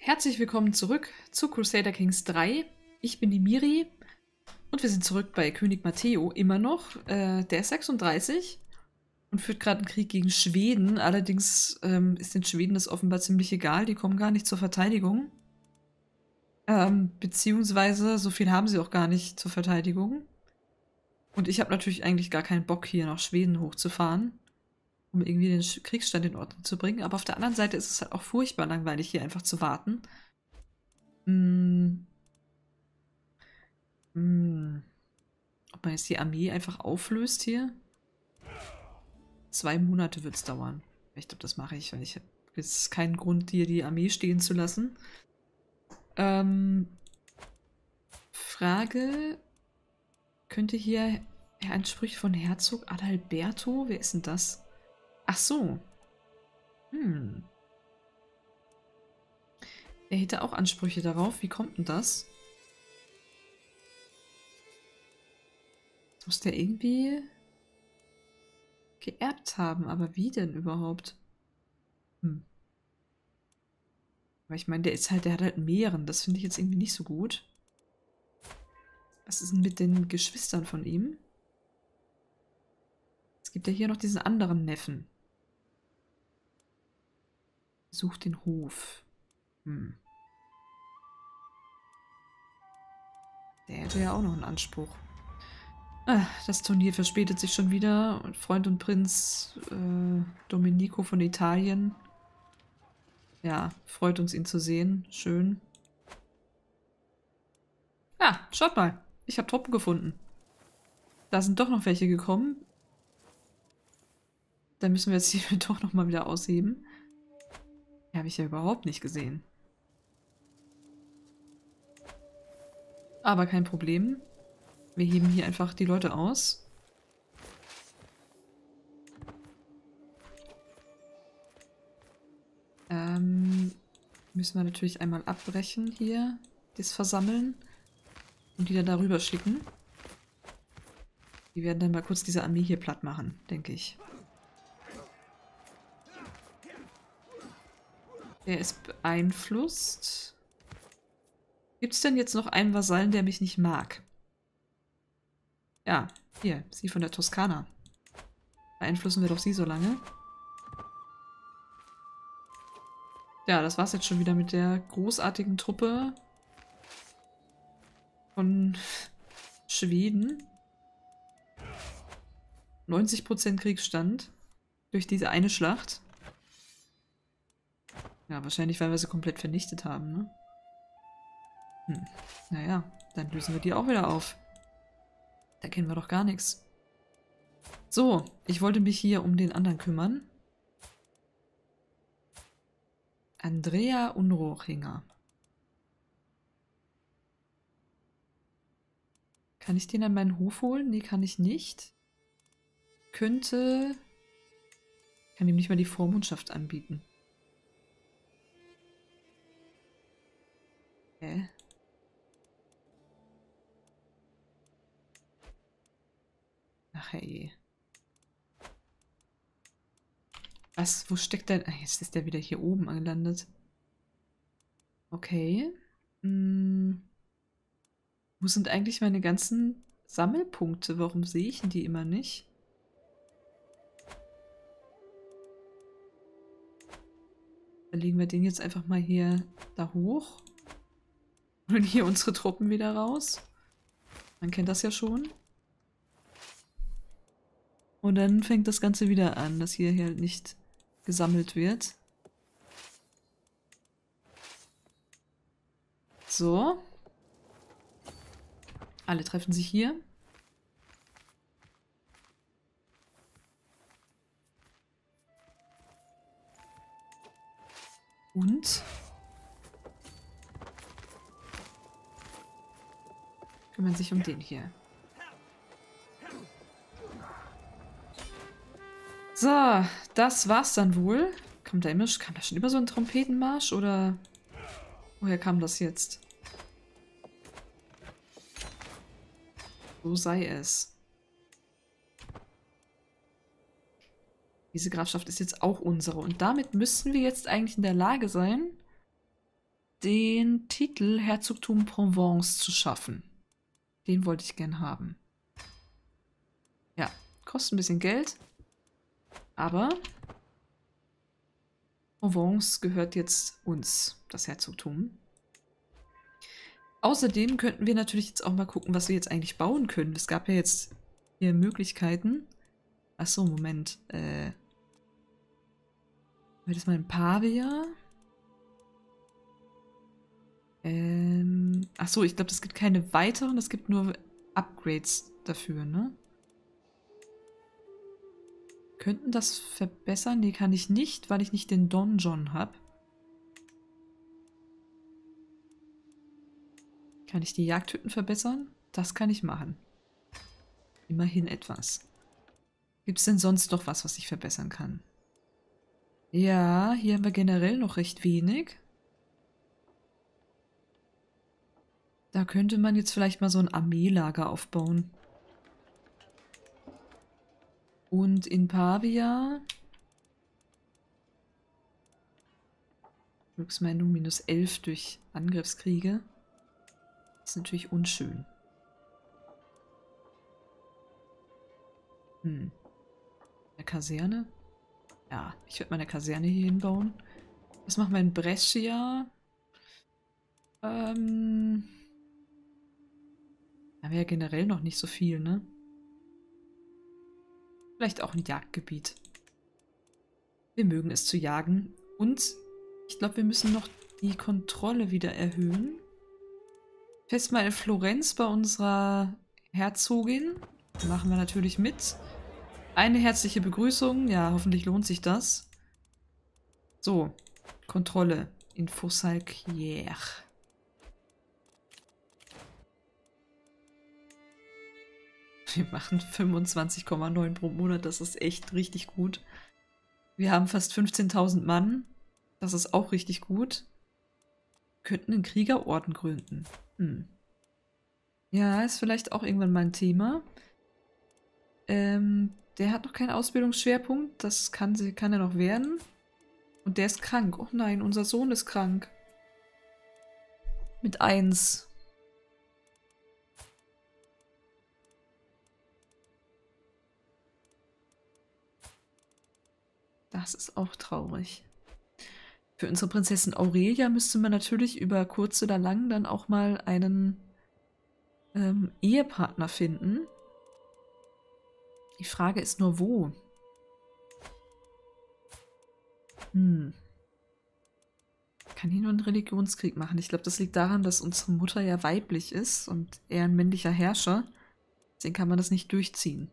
Herzlich willkommen zurück zu Crusader Kings 3. Ich bin die Miri und wir sind zurück bei König Matteo immer noch. Der ist 36 und führt gerade einen Krieg gegen Schweden. Allerdings ist den Schweden das offenbar ziemlich egal, die kommen gar nicht zur Verteidigung. Beziehungsweise so viel haben sie auch gar nicht zur Verteidigung. Und ich habe natürlich eigentlich gar keinen Bock, hier nach Schweden hochzufahren, um irgendwie den Kriegsstand in Ordnung zu bringen. Aber auf der anderen Seite ist es halt auch furchtbar langweilig, hier einfach zu warten. Ob man jetzt die Armee einfach auflöst hier? 2 Monate wird es dauern. Ich glaube, das mache ich, weil ich habe jetzt keinen Grund, hier die Armee stehen zu lassen. Frage: Könnte hier Ansprüche von Herzog Adalberto? Wer ist denn das? Ach so. Er hätte auch Ansprüche darauf. Wie kommt denn das? Das muss der irgendwie geerbt haben. Aber wie denn überhaupt? Aber ich meine, der hat halt Meeren. Das finde ich jetzt irgendwie nicht so gut. Was ist denn mit den Geschwistern von ihm? Es gibt ja hier noch diesen anderen Neffen. Sucht den Hof. Der hätte ja auch noch einen Anspruch. Das Turnier verspätet sich schon wieder. Und Freund und Prinz Domenico von Italien. Ja, freut uns, ihn zu sehen. Schön. Ah, schaut mal. Ich habe Truppen gefunden. Da sind doch noch welche gekommen. Da müssen wir jetzt hier doch noch mal wieder ausheben. Die habe ich ja überhaupt nicht gesehen. Aber kein Problem. Wir heben hier einfach die Leute aus. Müssen wir natürlich einmal abbrechen hier. Das Versammeln. Und die dann darüber schicken. Die werden dann mal kurz diese Armee hier platt machen, denke ich. Der ist beeinflusst. Gibt es denn jetzt noch einen Vasallen, der mich nicht mag? Ja, hier, sie von der Toskana. Beeinflussen wir doch sie so lange. Ja, das war's jetzt schon wieder mit der großartigen Truppe von Schweden. 90% Kriegsstand durch diese eine Schlacht. Ja, wahrscheinlich, weil wir sie komplett vernichtet haben, ne? Naja, dann lösen wir die auch wieder auf. Da kennen wir doch gar nichts. So, ich wollte mich hier um den anderen kümmern. Andrea Unrochinger. Kann ich den an meinen Hof holen? Nee, kann ich nicht. Könnte... Kann ihm nicht mal die Vormundschaft anbieten. Hä? Ach hey. Was? Wo steckt der? Ach, jetzt ist der wieder hier oben angelandet. Okay. Wo sind eigentlich meine ganzen Sammelpunkte? Warum sehe ich die immer nicht? Dann legen wir den jetzt einfach mal hier da hoch. Holen hier unsere Truppen wieder raus. Man kennt das ja schon. Und dann fängt das Ganze wieder an, dass hier halt nicht gesammelt wird. So. Alle treffen sich hier. Und kümmern sich um den hier. So, das war's dann wohl. Kam da schon immer so ein Trompetenmarsch oder woher kam das jetzt? So sei es. Diese Grafschaft ist jetzt auch unsere und damit müssten wir jetzt eigentlich in der Lage sein, den Titel Herzogtum Provence zu schaffen. Den wollte ich gern haben. Ja, kostet ein bisschen Geld. Aber Provence gehört jetzt uns, das Herzogtum. Außerdem könnten wir natürlich jetzt auch mal gucken, was wir jetzt eigentlich bauen können. Es gab ja jetzt hier Möglichkeiten. Achso, Moment. Wäre das mal ein Pavia? Achso, ich glaube, es gibt keine weiteren, es gibt nur Upgrades dafür, ne? Könnten das verbessern? Nee, kann ich nicht, weil ich nicht den Donjon habe. Kann ich die Jagdhütten verbessern? Das kann ich machen. Immerhin etwas. Gibt es denn sonst noch was, was ich verbessern kann? Ja, hier haben wir generell noch recht wenig. Da könnte man jetzt vielleicht mal so ein Armeelager aufbauen. Und in Pavia Glücksmeinung -11 durch Angriffskriege. Das ist natürlich unschön. Eine Kaserne? Ja, ich werde meine Kaserne hier hinbauen. Was machen wir in Brescia? Haben wir ja generell noch nicht so viel, ne? Vielleicht auch ein Jagdgebiet. Wir mögen es zu jagen. Und ich glaube, wir müssen noch die Kontrolle wieder erhöhen. Fest mal in Florenz bei unserer Herzogin. Machen wir natürlich mit. Eine herzliche Begrüßung. Ja, hoffentlich lohnt sich das. So, Kontrolle in Fossalquier. Wir machen 25,9 pro Monat. Das ist echt richtig gut. Wir haben fast 15.000 Mann. Das ist auch richtig gut. Wir könnten einen Kriegerorden gründen. Ja, ist vielleicht auch irgendwann mal ein Thema. Der hat noch keinen Ausbildungsschwerpunkt. Das kann er noch werden. Und der ist krank. Oh nein, unser Sohn ist krank. Mit 1. Das ist auch traurig. Für unsere Prinzessin Aurelia müsste man natürlich über kurz oder lang dann auch mal einen Ehepartner finden. Die Frage ist nur, wo? Kann hier nur einen Religionskrieg machen. Ich glaube, das liegt daran, dass unsere Mutter ja weiblich ist und er ein männlicher Herrscher. Deswegen kann man das nicht durchziehen.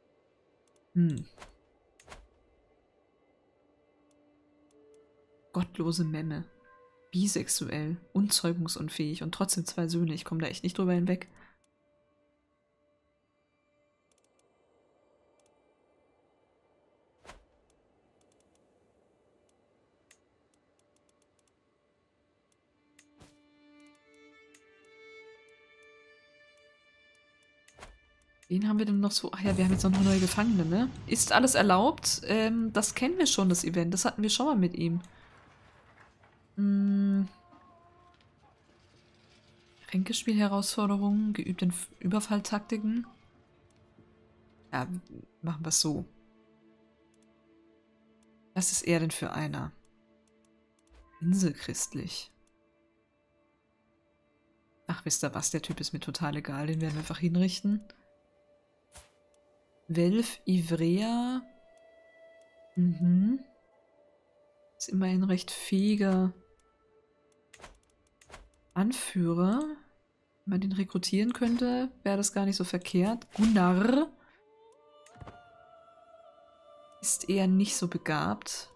Gottlose Memme. Bisexuell. Unzeugungsunfähig und trotzdem 2 Söhne. Ich komme da echt nicht drüber hinweg. Wen haben wir denn noch so? Ach ja, wir haben jetzt noch neue Gefangene, ne? Ist alles erlaubt? Das kennen wir schon, das Event. Das hatten wir schon mal mit ihm. Ränkespiel-Herausforderungen, geübt in Überfalltaktiken. Ja, machen wir es so. Was ist er denn für einer? Inselchristlich. Ach, wisst ihr was? Der Typ ist mir total egal. Den werden wir einfach hinrichten. Welf Ivrea. Ist immerhin ein recht fähiger Anführer. Wenn man den rekrutieren könnte, wäre das gar nicht so verkehrt. Gunnar ist eher nicht so begabt.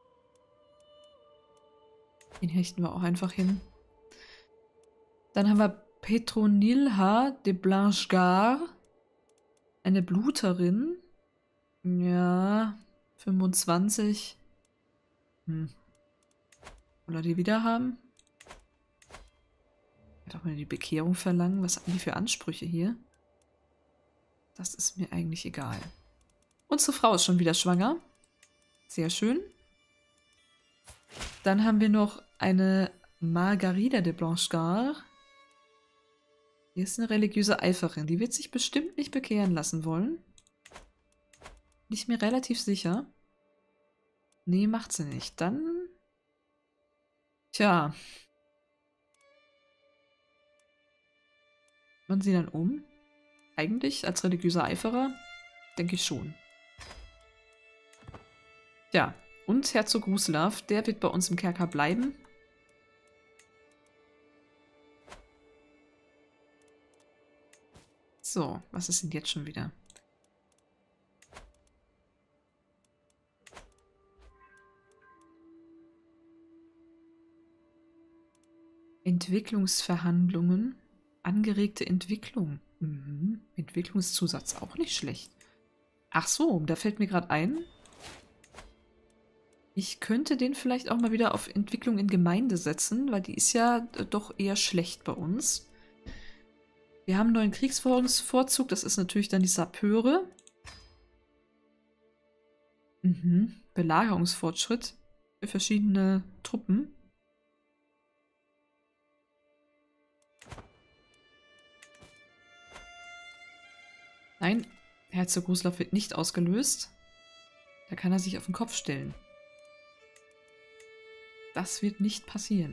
Den hechten wir auch einfach hin. Dann haben wir Petronilha de Blanchegard. Eine Bluterin. Ja, 25. Oder die wieder haben? Ich werde auch mal die Bekehrung verlangen. Was haben die für Ansprüche hier? Das ist mir eigentlich egal. Unsere Frau ist schon wieder schwanger. Sehr schön. Dann haben wir noch eine Margarida de Blanchard. Die ist eine religiöse Eiferin. Die wird sich bestimmt nicht bekehren lassen wollen. Bin ich mir relativ sicher. Nee, macht sie nicht. Dann... Tja. Man sie dann um? Eigentlich als religiöser Eiferer? Denke ich schon. Ja, und Herzog Ruslav, der wird bei uns im Kerker bleiben. So, was ist denn jetzt schon wieder? Entwicklungsverhandlungen. Angeregte Entwicklung. Mhm. Entwicklungszusatz, auch nicht schlecht. Ach so, da fällt mir gerade ein. Ich könnte den vielleicht auch mal wieder auf Entwicklung in Gemeinde setzen, weil die ist ja doch eher schlecht bei uns. Wir haben einen neuen Kriegsführungsvorzug, das ist natürlich dann die Sapeure. Mhm. Belagerungsfortschritt für verschiedene Truppen. Nein, Herzog Ruslav wird nicht ausgelöst. Da kann er sich auf den Kopf stellen. Das wird nicht passieren.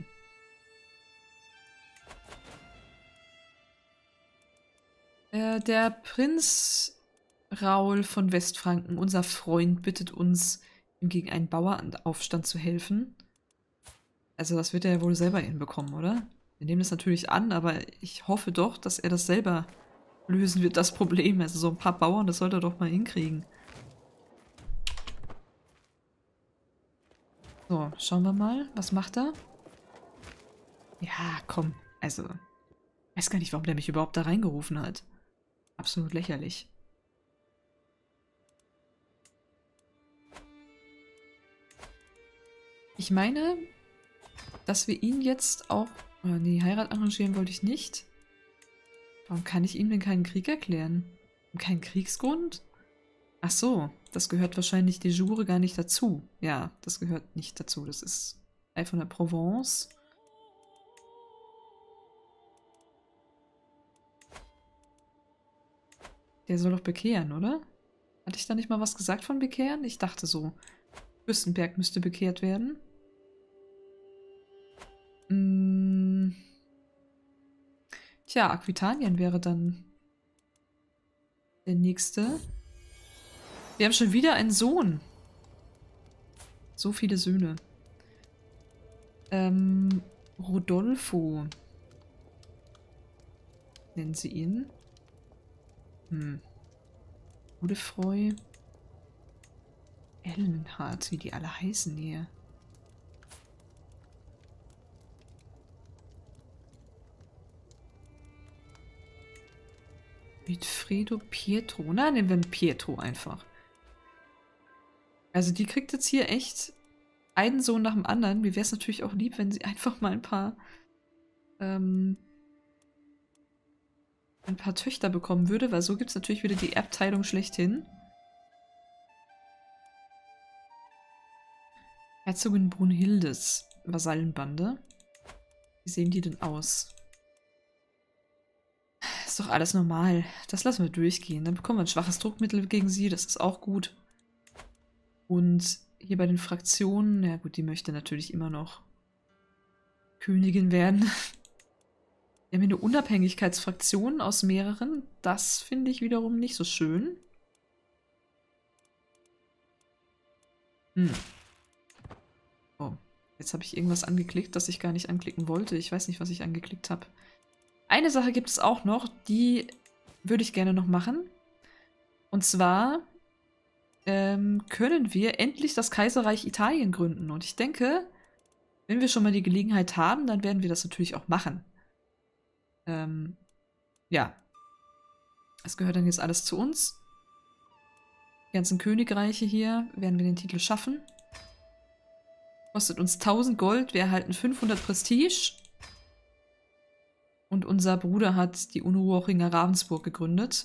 Der Prinz Raul von Westfranken, unser Freund, bittet uns, ihm gegen einen Bauernaufstand zu helfen. Also das wird er ja wohl selber hinbekommen, oder? Wir nehmen das natürlich an, aber ich hoffe doch, dass er das selber lösen wird, das Problem. Also so ein paar Bauern, das sollte er doch mal hinkriegen. So, schauen wir mal. Was macht er? Ja, komm. Also, ich weiß gar nicht, warum der mich überhaupt da reingerufen hat. Absolut lächerlich. Ich meine, dass wir ihn jetzt auch... Oh, nee, Heirat arrangieren wollte ich nicht. Warum kann ich ihm denn keinen Krieg erklären? Keinen Kriegsgrund? Ach so, das gehört wahrscheinlich de jure gar nicht dazu. Ja, das gehört nicht dazu. Das ist Teil von der Provence. Der soll doch bekehren, oder? Hatte ich da nicht mal was gesagt von bekehren? Ich dachte so, Fürstenberg müsste bekehrt werden. Hm. Tja, Aquitanien wäre dann der nächste. Wir haben schon wieder einen Sohn. So viele Söhne. Rodolfo. Nennen sie ihn. Godefroy. Ellenhard, wie die alle heißen hier. Wilfredo Pietro. Na, nehmen wir Pietro einfach. Also die kriegt jetzt hier echt einen Sohn nach dem anderen. Mir wäre es natürlich auch lieb, wenn sie einfach mal ein paar Töchter bekommen würde, weil so gibt es natürlich wieder die Erbteilung schlechthin. Herzogin Brunhildes Vasallenbande. Wie sehen die denn aus? Ist doch alles normal. Das lassen wir durchgehen. Dann bekommen wir ein schwaches Druckmittel gegen sie. Das ist auch gut. Und hier bei den Fraktionen, ja gut, die möchte natürlich immer noch Königin werden. Wir haben hier eine Unabhängigkeitsfraktion aus mehreren. Das finde ich wiederum nicht so schön. Oh, jetzt habe ich irgendwas angeklickt, das ich gar nicht anklicken wollte. Ich weiß nicht, was ich angeklickt habe. Eine Sache gibt es auch noch, die würde ich gerne noch machen. Und zwar können wir endlich das Kaiserreich Italien gründen. Und ich denke, wenn wir schon mal die Gelegenheit haben, dann werden wir das natürlich auch machen. Ja. Es gehört dann jetzt alles zu uns. Die ganzen Königreiche hier werden wir den Titel schaffen. Kostet uns 1000 Gold, wir erhalten 500 Prestige. Und unser Bruder hat die Unruhringer Ravensburg gegründet.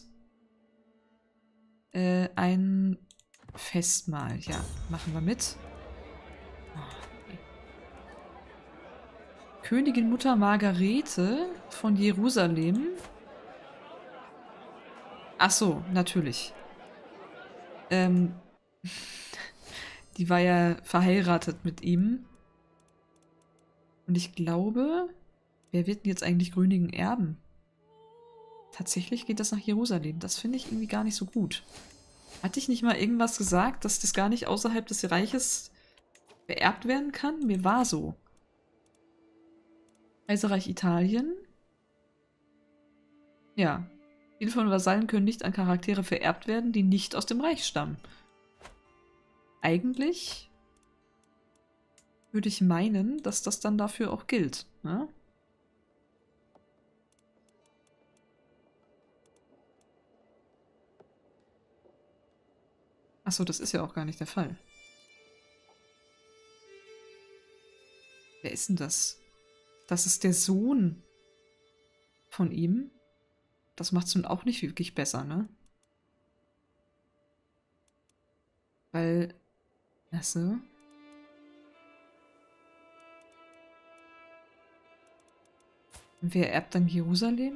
Ein Festmahl, ja, machen wir mit. Königin Mutter Margarete von Jerusalem. Ach so, natürlich. Ähm, die war ja verheiratet mit ihm. Und ich glaube, wer wird denn jetzt eigentlich Gröningen erben? Tatsächlich geht das nach Jerusalem. Das finde ich irgendwie gar nicht so gut. Hatte ich nicht mal irgendwas gesagt, dass das gar nicht außerhalb des Reiches beerbt werden kann? Mir war so. Kaiserreich Italien. Ja. Viele von Vasallen können nicht an Charaktere vererbt werden, die nicht aus dem Reich stammen. Eigentlich würde ich meinen, dass das dann dafür auch gilt. Ne? Achso, das ist ja auch gar nicht der Fall. Wer ist denn das? Das ist der Sohn von ihm. Das macht es nun auch nicht wirklich besser, ne? Weil, also, wer erbt dann Jerusalem?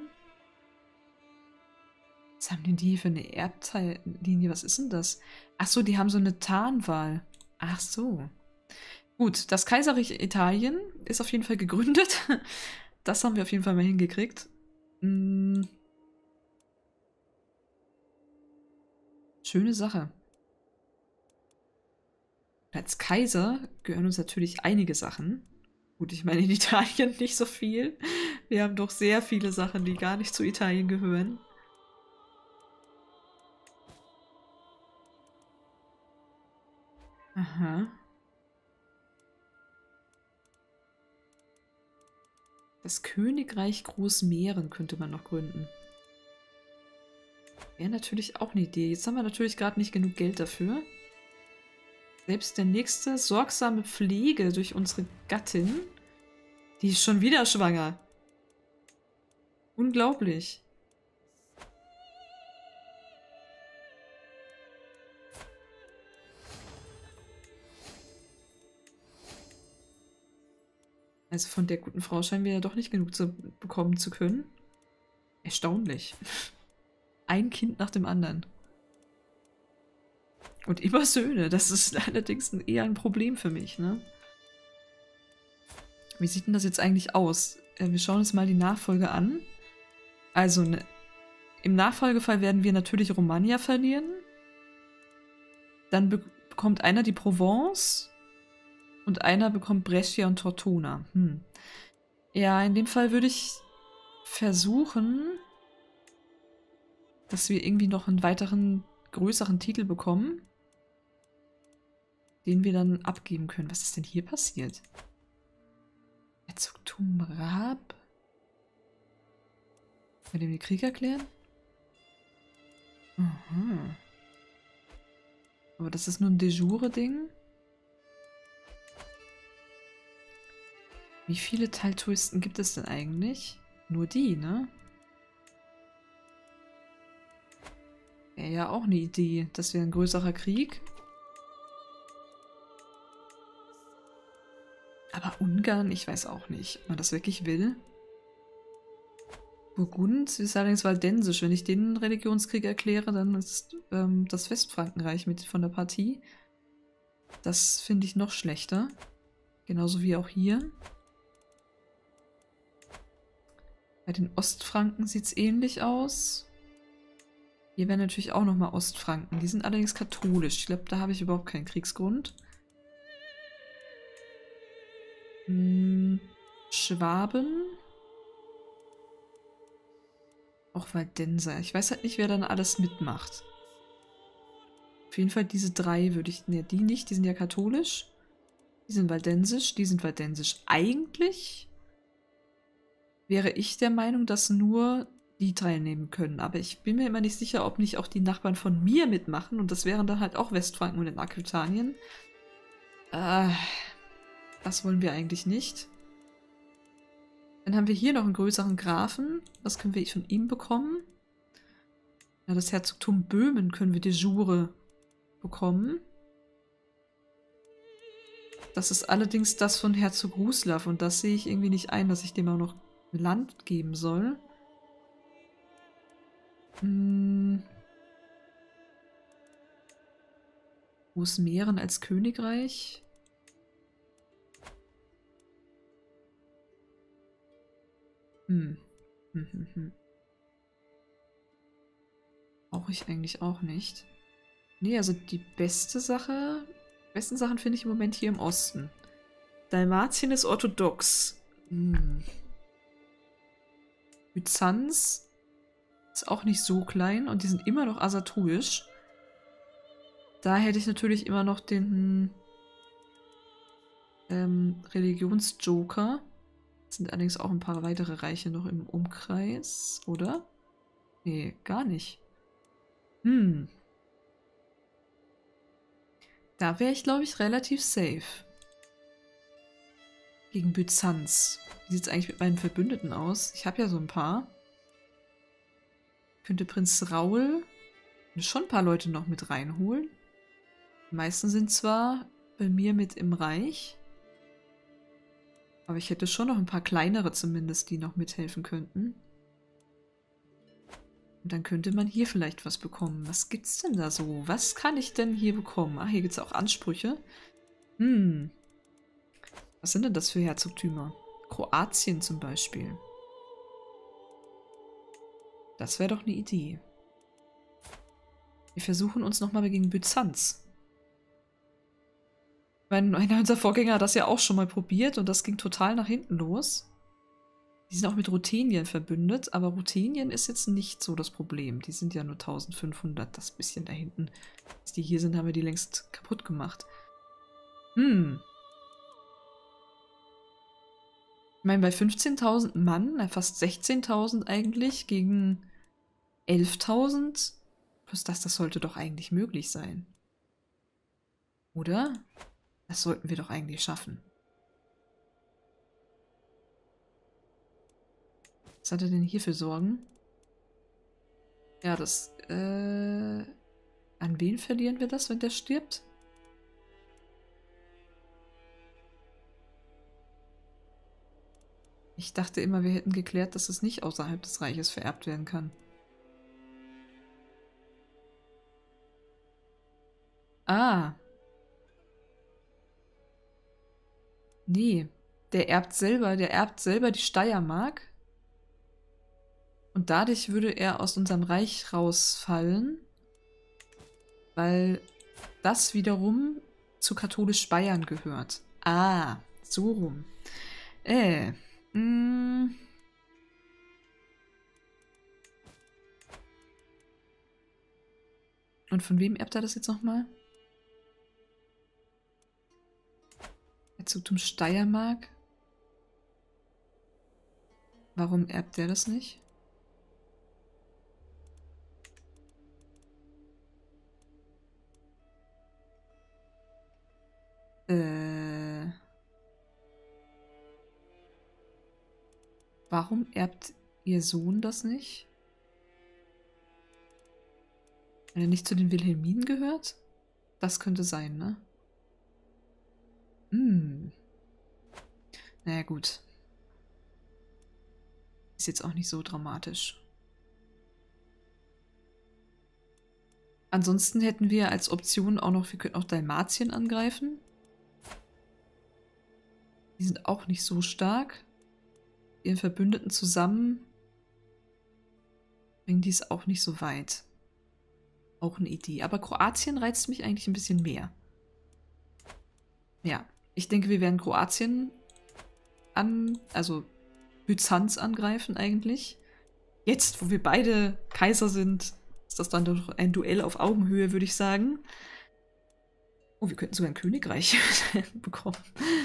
Was haben denn die für eine Erbteillinie? Was ist denn das? Ach so, die haben so eine Tarnwahl. Ach so. Gut, das Kaiserreich Italien ist auf jeden Fall gegründet. Das haben wir auf jeden Fall mal hingekriegt. Hm. Schöne Sache. Als Kaiser gehören uns natürlich einige Sachen. Gut, ich meine in Italien nicht so viel. Wir haben doch sehr viele Sachen, die gar nicht zu Italien gehören. Aha. Das Königreich Großmähren könnte man noch gründen. Wäre natürlich auch eine Idee. Jetzt haben wir natürlich gerade nicht genug Geld dafür. Selbst der nächste sorgsame Pflege durch unsere Gattin, die ist schon wieder schwanger. Unglaublich. Also von der guten Frau scheinen wir ja doch nicht genug zu bekommen zu können. Erstaunlich. Ein Kind nach dem anderen. Und immer Söhne. Das ist allerdings eher ein Problem für mich, ne? Wie sieht denn das jetzt eigentlich aus? Wir schauen uns mal die Nachfolge an. Also, ne, im Nachfolgefall werden wir natürlich Romagna verlieren. Dann bekommt einer die Provence. Und einer bekommt Brescia und Tortona. Ja, in dem Fall würde ich versuchen, dass wir irgendwie noch einen weiteren, größeren Titel bekommen, den wir dann abgeben können. Was ist denn hier passiert? Herzogtum Raab? Können wir dem den Krieg erklären? Aha. Aber das ist nur ein de jure-Ding. Wie viele Teiltouristen gibt es denn eigentlich? Nur die, ne? Wäre ja auch eine Idee. Das wäre ein größerer Krieg. Aber Ungarn, ich weiß auch nicht, ob man das wirklich will. Burgund ist allerdings waldensisch. Wenn ich den Religionskrieg erkläre, dann ist das Westfrankenreich mit von der Partie. Das finde ich noch schlechter. Genauso wie auch hier. Bei den Ostfranken sieht es ähnlich aus. Hier wären natürlich auch nochmal Ostfranken. Die sind allerdings katholisch. Ich glaube, da habe ich überhaupt keinen Kriegsgrund. Schwaben. Auch Waldenser. Ich weiß halt nicht, wer dann alles mitmacht. Auf jeden Fall diese drei würde ich... Ne, die nicht. Die sind ja katholisch. Die sind waldensisch. Die sind waldensisch. Eigentlich wäre ich der Meinung, dass nur die teilnehmen können. Aber ich bin mir immer nicht sicher, ob nicht auch die Nachbarn von mir mitmachen. Und das wären dann halt auch Westfranken und in Aquitanien. Das wollen wir eigentlich nicht. Dann haben wir hier noch einen größeren Grafen. Was können wir von ihm bekommen? Ja, das Herzogtum Böhmen können wir de jure bekommen. Das ist allerdings das von Herzog Ruslav und das sehe ich irgendwie nicht ein, dass ich dem auch noch Land geben soll. Großmähren als Königreich. Brauche ich eigentlich auch nicht. Nee, also die besten Sachen finde ich im Moment hier im Osten. Dalmatien ist orthodox. Byzanz ist auch nicht so klein und die sind immer noch asatuisch. Da hätte ich natürlich immer noch den Religionsjoker. Es sind allerdings auch ein paar weitere Reiche noch im Umkreis, oder? Nee, gar nicht. Da wäre ich, glaube ich, relativ safe. Gegen Byzanz. Wie sieht es eigentlich mit meinen Verbündeten aus? Ich habe ja so ein paar. Könnte Prinz Raoul schon ein paar Leute noch mit reinholen. Die meisten sind zwar bei mir mit im Reich, aber ich hätte schon noch ein paar kleinere zumindest, die noch mithelfen könnten. Und dann könnte man hier vielleicht was bekommen. Was gibt's denn da so? Was kann ich denn hier bekommen? Ach, hier gibt es auch Ansprüche. Was sind denn das für Herzogtümer? Kroatien zum Beispiel. Das wäre doch eine Idee. Wir versuchen uns nochmal gegen Byzanz. Einer unserer Vorgänger hat das ja auch schon mal probiert und das ging total nach hinten los. Die sind auch mit Ruthenien verbündet, aber Ruthenien ist jetzt nicht so das Problem. Die sind ja nur 1500, das bisschen da hinten. Als die hier sind, haben wir die längst kaputt gemacht. Ich meine, bei 15.000 Mann, fast 16.000 eigentlich, gegen 11.000, plus das sollte doch eigentlich möglich sein. Oder? Das sollten wir doch eigentlich schaffen. Was hat er denn hier für Sorgen? Ja, das, an wen verlieren wir das, wenn der stirbt? Ich dachte immer, wir hätten geklärt, dass es nicht außerhalb des Reiches vererbt werden kann. Ah. Nee, der erbt selber die Steiermark. Und dadurch würde er aus unserem Reich rausfallen, weil das wiederum zu katholisch Bayern gehört. Ah, so rum. Und von wem erbt er das jetzt nochmal? Herzogtum Steiermark? Warum erbt der das nicht? Warum erbt ihr Sohn das nicht? Weil er nicht zu den Wilhelminen gehört? Das könnte sein, ne? Naja, gut. Ist jetzt auch nicht so dramatisch. Ansonsten hätten wir als Option auch noch, wir könnten auch Dalmatien angreifen. Die sind auch nicht so stark. Ihren Verbündeten zusammen bringen die es auch nicht so weit. Auch eine Idee. Aber Kroatien reizt mich eigentlich ein bisschen mehr. Ja, ich denke, wir werden Kroatien also Byzanz angreifen eigentlich. Jetzt, wo wir beide Kaiser sind, ist das dann doch ein Duell auf Augenhöhe, würde ich sagen. Oh, wir könnten sogar ein Königreich bekommen.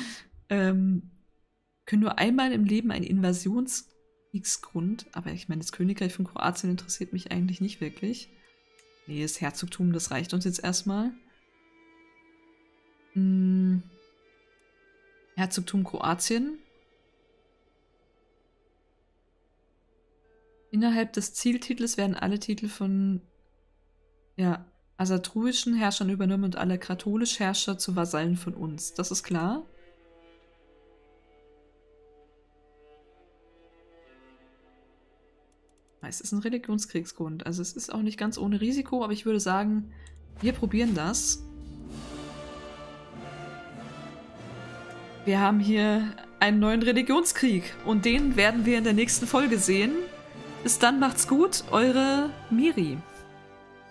Können nur einmal im Leben einen Invasionskriegsgrund, aber ich meine, das Königreich von Kroatien interessiert mich eigentlich nicht wirklich. Nee, das Herzogtum, das reicht uns jetzt erstmal. Herzogtum Kroatien. Innerhalb des Zieltitels werden alle Titel von asatruischen Herrschern übernommen und alle katholischen Herrscher zu Vasallen von uns. Das ist klar. Es ist ein Religionskriegsgrund. Also es ist auch nicht ganz ohne Risiko, aber ich würde sagen, wir probieren das. Wir haben hier einen neuen Religionskrieg und den werden wir in der nächsten Folge sehen. Bis dann, macht's gut, eure Miri.